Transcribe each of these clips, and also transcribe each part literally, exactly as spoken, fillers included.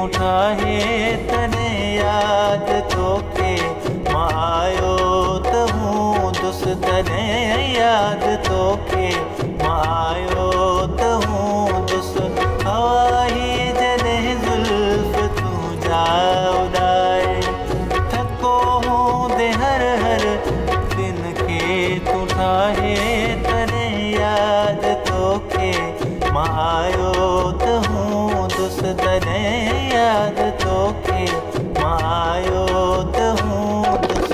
ठाहे तने याद तोखे मां आयो त हूँ दुस तने याद तोखे मां आयो त हूँ दुस हवा ही जॾहिं जुल्फ तूं जा उॾाए थको हूंदे हर हर दिन खे तूं ठाहे तने याद तोखे मां आयो त हूँ दुस तने याद तोखे मां आयो त हूँ दुस।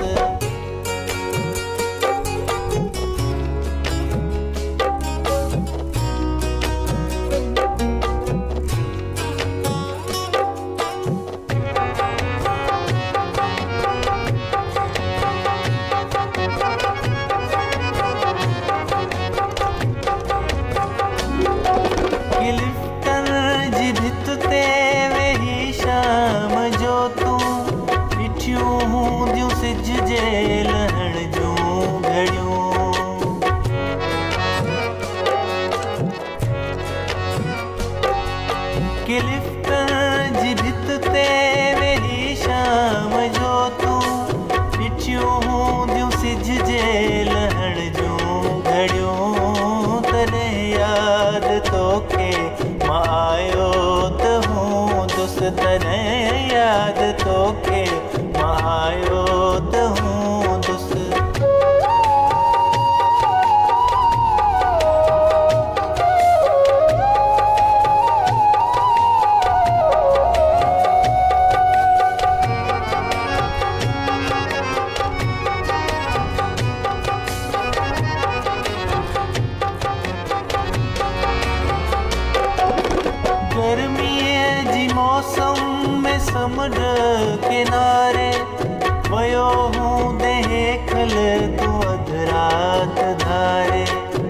लिफ्टन जी भित ते वेही शाम जो तूं ॾिठियूं हूंदियूं सिज जे लहण जूं घड़ियूं कि लिफ्टन जी भित ते वेही शाम जो तूं ॾिठियूं हूंदियूं सिज जे लहण जूं घड़ियूं तने याद तोखे मां आयो त हूँ दुस तने याद तोखे मां आयो त हूँ दुस। गर्मीअ जी मौसम में समुंड किनारे वयो हूंदे हेखल तूं अधु रात धारे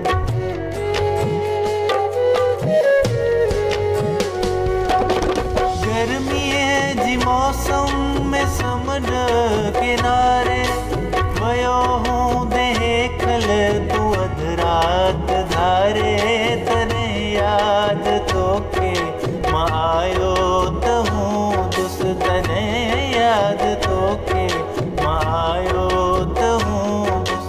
गर्मीअ जी मौसम में समुंड किनारे वयो हूंदे हेखल तूं अधु रात धारे तने याद तोखे मां आयो त हूँ दुस तने याद तोखे मां आयो त हूँ दुस।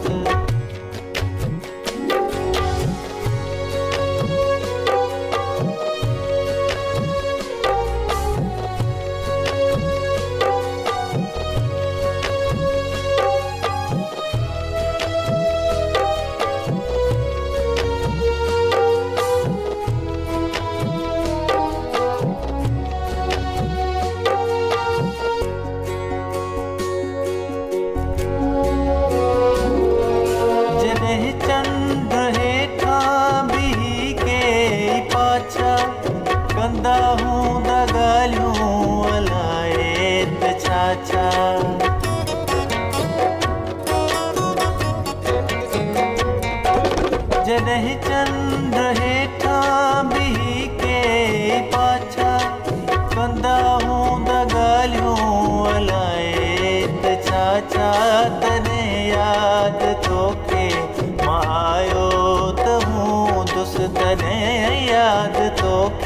चंद्र हेठां बिही के पाछा कंदा हूंदा ॻाल्हियूं अलाए त छा छा जॾहिं चंद्र हेठां बिही के पाछा कंदा हूंदा ॻाल्हियूं अलाए त छा छा तने याद तोखे मां आयो त हूँ दुस तने याद तोखे